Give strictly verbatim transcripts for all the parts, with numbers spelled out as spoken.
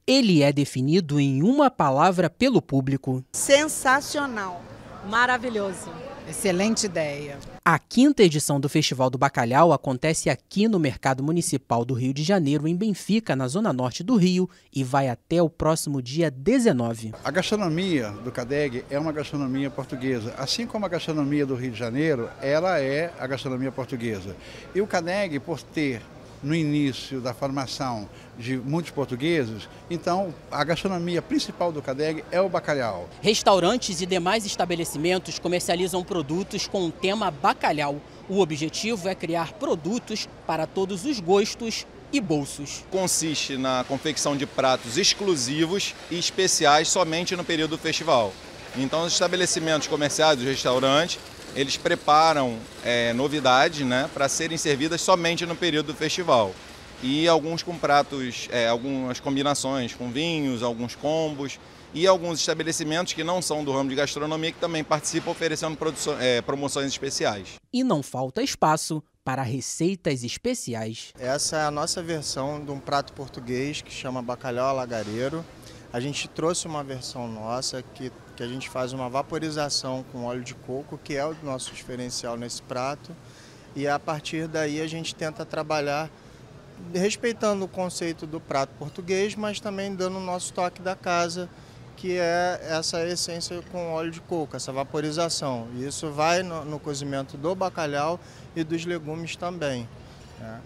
Ele é definido em uma palavra pelo público. Sensacional. Maravilhoso. Excelente ideia. A quinta edição do Festival do Bacalhau acontece aqui no Mercado Municipal do Rio de Janeiro, em Benfica, na zona norte do Rio, e vai até o próximo dia dezenove. A gastronomia do CADEG é uma gastronomia portuguesa. Assim como a gastronomia do Rio de Janeiro, ela é a gastronomia portuguesa. E o CADEG, por ter no início da formação de muitos portugueses, então a gastronomia principal do CADEG é o bacalhau. Restaurantes e demais estabelecimentos comercializam produtos com o tema bacalhau. O objetivo é criar produtos para todos os gostos e bolsos. Consiste na confecção de pratos exclusivos e especiais somente no período do festival. Então os estabelecimentos comerciais, os restaurantes, eles preparam é, novidades, né, para serem servidas somente no período do festival. E alguns com pratos, é, algumas combinações com vinhos, alguns combos e alguns estabelecimentos que não são do ramo de gastronomia que também participam oferecendo é, promoções especiais. E não falta espaço para receitas especiais. Essa é a nossa versão de um prato português que chama bacalhau alagareiro. A gente trouxe uma versão nossa que, que a gente faz uma vaporização com óleo de coco, que é o nosso diferencial nesse prato. E a partir daí a gente tenta trabalhar respeitando o conceito do prato português, mas também dando o nosso toque da casa, que é essa essência com óleo de coco, essa vaporização. E isso vai no, no cozimento do bacalhau e dos legumes também, né?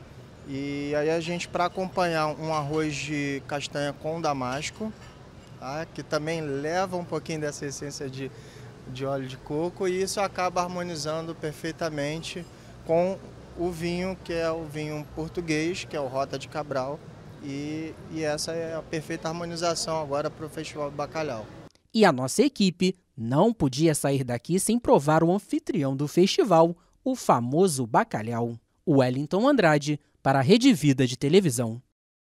E aí a gente, para acompanhar um arroz de castanha com damasco, tá, que também leva um pouquinho dessa essência de, de óleo de coco, e isso acaba harmonizando perfeitamente com o vinho, que é o vinho português, que é o Rota de Cabral, e, e essa é a perfeita harmonização agora para o Festival do Bacalhau. E a nossa equipe não podia sair daqui sem provar o anfitrião do festival, o famoso bacalhau. Wellington Andrade, para a Rede Vida de Televisão.